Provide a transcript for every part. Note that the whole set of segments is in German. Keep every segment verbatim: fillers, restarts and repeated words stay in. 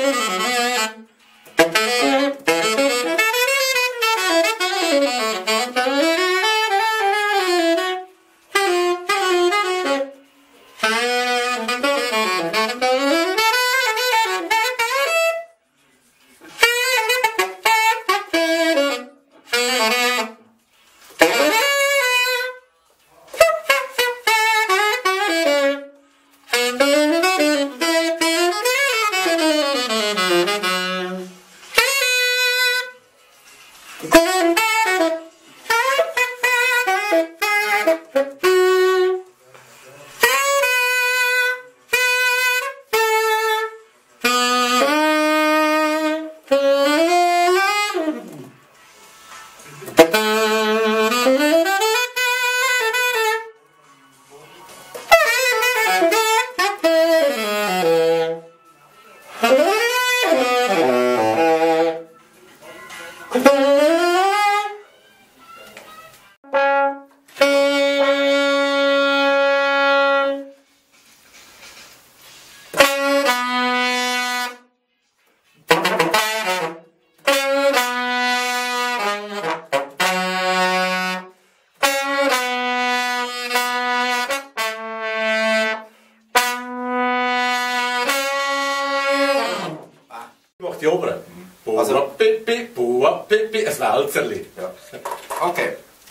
Die oberen. Bua, Also, pipi, bua, pipi, ein Wälzerli. Ja. Okay.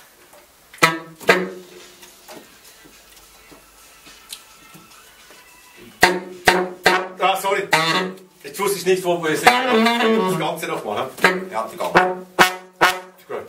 Ah, sorry. Jetzt wusste ich nicht, wo wir sind. Das Ganze nochmal. Ja, die Gang. Gut.